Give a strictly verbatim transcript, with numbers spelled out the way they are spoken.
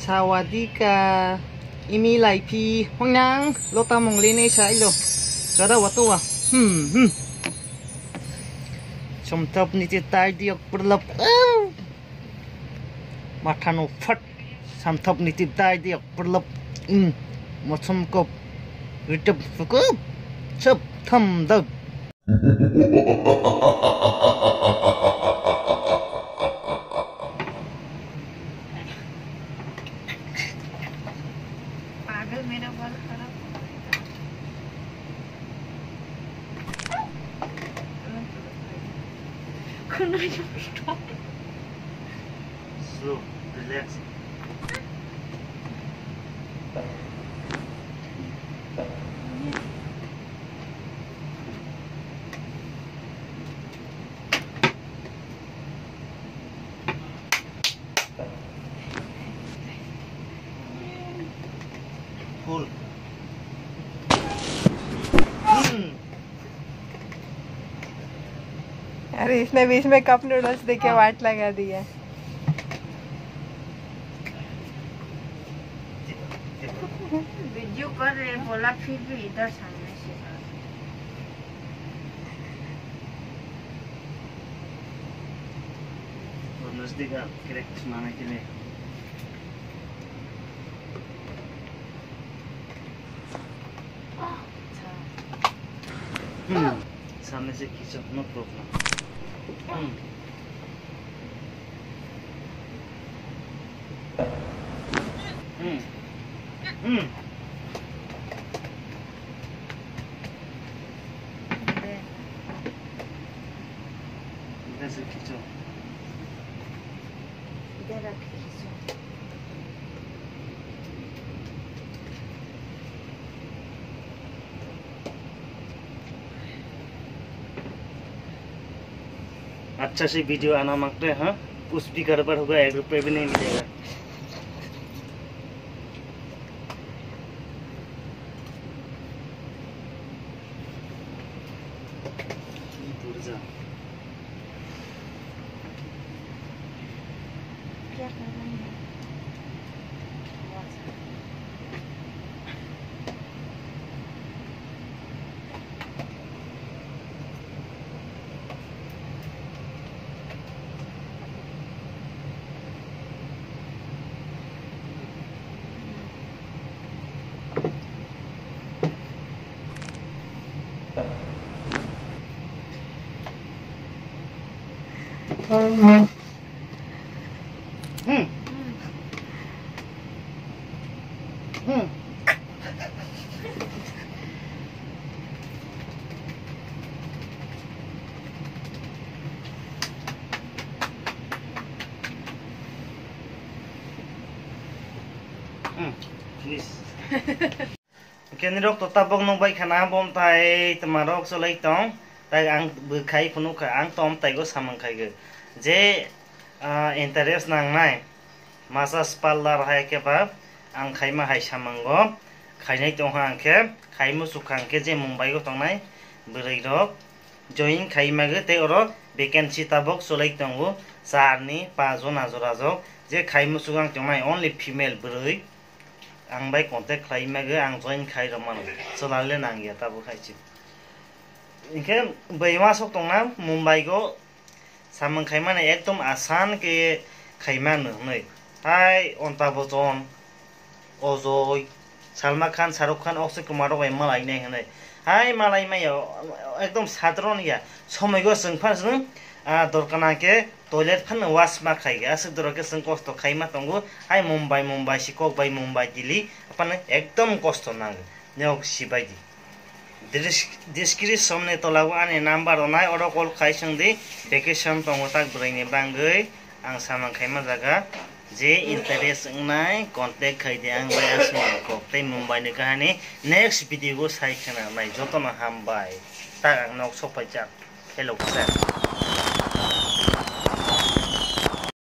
Sawadika imi lai pi hoang nang lo ta mong le ne sai lo kada wa to wa hmm hmm chom tap ni ti tai diok perlap mathano phat sam thap ni ti tai diok perlap in mo chom kop ritap fukup chap tham dab Slow, relax. Pull. अरे इसने बीच में cup noodles देके वाट लगा दिया। Video कर रहे बोला फिर भी इधर सामने से और नजदीक करेक्ट माने के लिए हम्म सामने से खींचो no problem Hmm. Hmm. Hmm. इधर से खींचो इधर रख खींचो अच्छा से वीडियो आना मांगते हैं हाँ उस भी गड़बड़ होगा एक रुपये भी नहीं मिलेगा दूर जा क्या कर रहे हैं Hmm. Hmm. Hmm. Hmm. Please. Kenirok to tabok no bai khana bom tai tamarok so lai tong tai ang bu khai phunu kha ang tom tai go samang khai ge je interest nang nai masa spallar hai ke ba ang khai ma hai samango khai nai tong hang ke khai mu sukhang ke je Mumbai go tong nai burai rok join khai ma ge te oro vacancy tabok so lai tong go sarni pajon ajora jok je khai mu sukhang tong nai only female burai ang bai contact khai ma ge ang join khai roman so la le nang ya tabu khai chi इनके बैमा sok tong na Mumbai go samang khai mane ekdom asan ke khai man nei hai onta boton ozoi Salman Khan Shahrukh Khan Akshay Kumar ro malai nei nei hai malai mai ekdom sadron ya somai go sengphan sung a dorkana ke toilet phan wash ma khai ga asuk dor ke sung kosto khai ma tongo hai Mumbai Mumbai Sikok bai Mumbai Delhi apan ekdom kosto nang neok sibai di Diskiri somne tolago ane number onai oro call khai sangdi vacation tongo tak braine bangai ang samang khai ma jaga je interest ngnai contact khai de ang bai asmo ko tei Mumbai ni kahani next video go sai khana nai joto na ham bai tak ang nok sopai jak hello sir